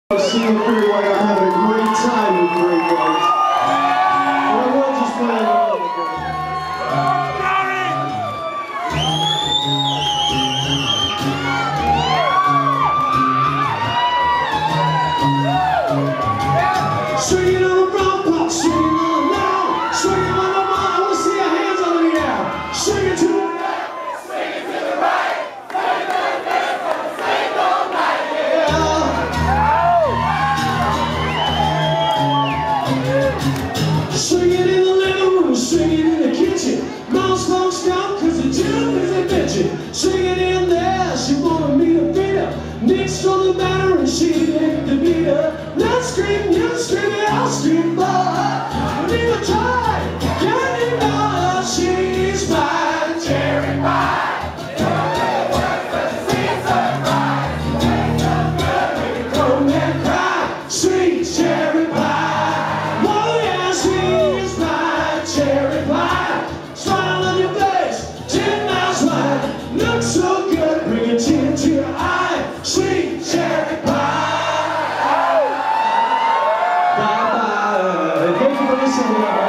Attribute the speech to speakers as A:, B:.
A: Seeing Great White, I'm having a great time with Great White. But I will just play a little bit. Swinging on the front pot, swinging on the now, swinging on the mile. I want to see your hands on the air. Swinging to the left, swinging to the right, swinging to the left, swinging all night, yeah. Swinging in the living room, swinging in the kitchen. Mom's folks down cause the gym is a bitchin'. Swinging in there, she wanted me to beat her. Nick stole the batter and she didn't to beat her. Let's scream, you scream, I'll scream, but neither try, candy bar, she's my cherry pie. Come and cry, sweet cherry pie. Oh yeah, she's my cherry pie. Smile on your face, 10 miles wide. Looks so good, bring a tear to your eye. Sweet cherry pie. Bye bye. Thank you for listening.